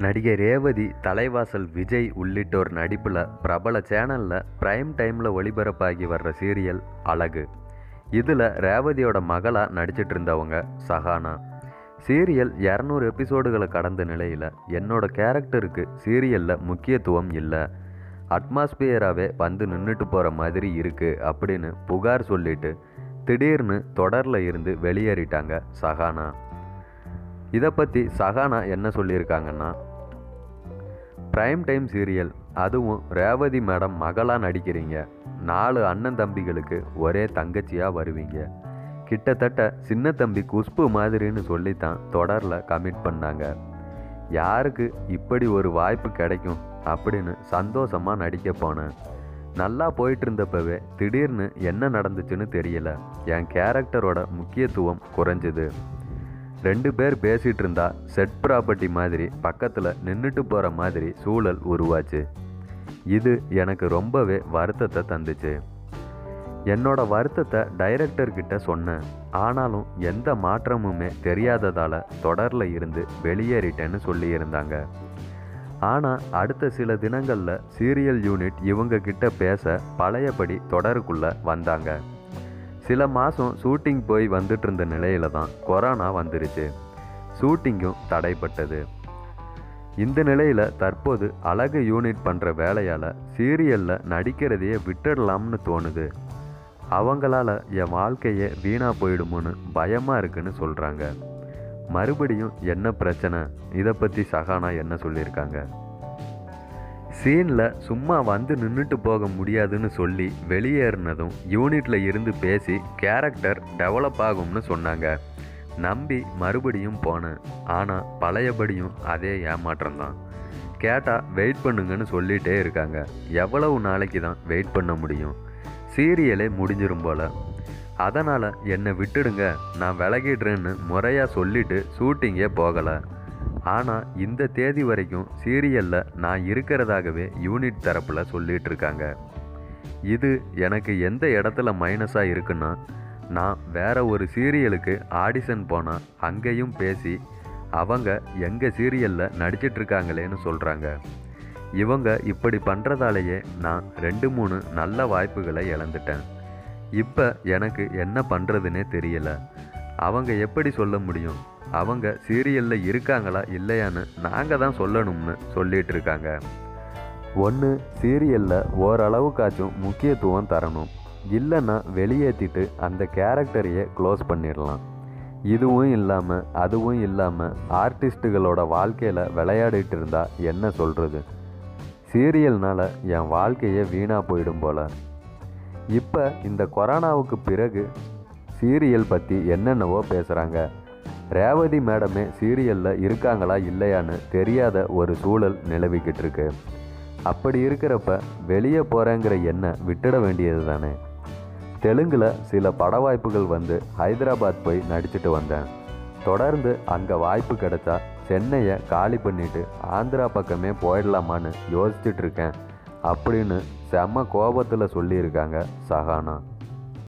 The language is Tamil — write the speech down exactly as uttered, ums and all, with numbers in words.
நடிகை ரேவதி, தலைவாசல் விஜய் உள்ளிட்டோர் நடிப்பில் பிரபல சேனலில் பிரைம் டைமில் ஒளிபரப்பாகி வர்ற சீரியல் அழகு. இதில் ரேவதியோட மகளாக நடிச்சிட்டு இருந்தவங்க சஹானா. சீரியல் இரநூறு எபிசோடுகளை கடந்த நிலையில் என்னோட கேரக்டருக்கு சீரியலில் முக்கியத்துவம் இல்லை, அட்மாஸ்பியராகவே வந்து நின்றுட்டு போகிற மாதிரி இருக்குது அப்படின்னு புகார் சொல்லிட்டு திடீர்னு தொடரில் இருந்து வெளியேறிட்டாங்க சஹானா. இதை பற்றி சஹானா என்ன சொல்லியிருக்காங்கன்னா, பிரைம் டைம் சீரியல், அதுவும் ரேவதி மேடம் மகளாக நடிக்கிறீங்க, நாலு அண்ணன் தம்பிகளுக்கு ஒரே தங்கச்சியாக வருவீங்க, கிட்டத்தட்ட சின்ன தம்பி குஷ்பு மாதிரின்னு சொல்லித்தான் தொடரில் கமிட் பண்ணாங்க. யாருக்கு இப்படி ஒரு வாய்ப்பு கிடைக்கும் அப்படின்னு சந்தோஷமாக நடிக்க போனேன். நல்லா போயிட்டு இருந்தப்பவே திடீர்னு என்ன நடந்துச்சுன்னு தெரியல, என் கேரக்டரோட முக்கியத்துவம் குறைஞ்சிது. ரெண்டு பேர் பேசிகிட்டு இருந்தா செட் ப்ராப்பர்ட்டி மாதிரி பக்கத்தில் நின்றுட்டு போகிற மாதிரி சூழல் உருவாச்சு. இது எனக்கு ரொம்பவே வருத்தத்தை தந்துச்சு. என்னோட வருத்தத்தை டைரக்டர்கிட்ட சொன்னேன். ஆனாலும் எந்த மாற்றமுமே தெரியாததால் தொடரில் இருந்து வெளியேறிட்டேன்னு சொல்லியிருந்தாங்க. ஆனால் அடுத்த சில தினங்களில் சீரியல் யூனிட் இவங்க கிட்ட பேச பழையபடி தொடருக்குள்ளே வந்தாங்க. சில மாதம் ஷூட்டிங் போய் வந்துட்டு இருந்த நிலையில தான் கொரோனா வந்துருச்சு. ஷூட்டிங்கும் தடைப்பட்டது. இந்த நிலையில் தற்போது அழகு யூனிட் பண்ணுற வேலையால் சீரியலில் நடிக்கிறதையே விட்டுடலாம்னு தோணுது. அவங்களால என் வாழ்க்கையே வீணாக போயிடுமோன்னு பயமாக இருக்குன்னு சொல்கிறாங்க. மறுபடியும் என்ன பிரச்சனை, இதை பற்றி சஹானா என்ன சொல்லியிருக்காங்க. சீனில் சும்மா வந்து நின்றுட்டு போக முடியாதுன்னு சொல்லி வெளியேறினதும் யூனிட்டில் இருந்து பேசி கேரக்டர் டெவலப் ஆகும்னு சொன்னாங்க. நம்பி மறுபடியும் போனேன். ஆனால் பழையபடியும் அதே ஏமாற்றம்தான். கேட்டால் வெயிட் பண்ணுங்கன்னு சொல்லிகிட்டே இருக்காங்க. எவ்வளவு நாளைக்கு தான் வெயிட் பண்ண முடியும்? சீரியலே முடிஞ்சிரும் போல். அதனால் என்னை விட்டுடுங்க, நான் விலகிடுறேன்னு முறையாக சொல்லிவிட்டு ஷூட்டிங்கே போகலை. ஆனால் இந்த தேதி வரைக்கும் சீரியலில் நான் இருக்கிறதாகவே யூனிட் தரப்பில் சொல்லிகிட்டு இருக்காங்க. இது எனக்கு எந்த இடத்துல மைனஸாக இருக்குன்னா, நான் வேறு ஒரு சீரியலுக்கு ஆடிஷன் போனால் அங்கேயும் பேசி அவங்க எங்கள் சீரியலில் நடிச்சிட்ருக்காங்களேன்னு சொல்கிறாங்க. இவங்க இப்படி பண்ணுறதாலேயே நான் ரெண்டு மூணு நல்ல வாய்ப்புகளை இழந்துட்டேன். இப்போ எனக்கு என்ன பண்ணுறதுனே தெரியலை. அவங்க எப்படி சொல்ல முடியும்? அவங்க சீரியலில் இருக்காங்களா இல்லையான்னு நாங்கள் தான் சொல்லணும்னு சொல்லிகிட்டு இருக்காங்க. ஒன்று, சீரியலில் ஓரளவுக்காச்சும் முக்கியத்துவம் தரணும், இல்லைன்னா வெளியேற்றிட்டு அந்த கேரக்டரையே க்ளோஸ் பண்ணிடலாம். இதுவும் இல்லாமல் அதுவும் இல்லாமல் ஆர்டிஸ்ட்டுகளோட வாழ்க்கையில் விளையாடிட்டு இருந்தால் என்ன சொல்கிறது? சீரியல்னால் என் வாழ்க்கையே வீணாக போயிடும் போல். இப்போ இந்த கொரோனாவுக்கு பிறகு சீரியல் பற்றி என்னென்னவோ பேசுகிறாங்க. ரேவதி மேடமே சீரியலில் இருக்காங்களா இல்லையான்னு தெரியாத ஒரு சூழல் நிலவிக்கிட்டு இருக்கு. அப்படி இருக்கிறப்ப வெளியே போகிறேங்கிற எண்ணம் விட்டுட வேண்டியது தானே. தெலுங்கில் சில பட வாய்ப்புகள் வந்து ஹைதராபாத் போய் நடிச்சுட்டு வந்தேன். தொடர்ந்து அங்கே வாய்ப்பு கிடைச்சா சென்னையை காலி பண்ணிவிட்டு ஆந்திரா பக்கமே போயிடலாமான்னு யோசிச்சுட்டு இருக்கேன் அப்படின்னு செம்ம கோபத்தில் சொல்லியிருக்காங்க சஹானா.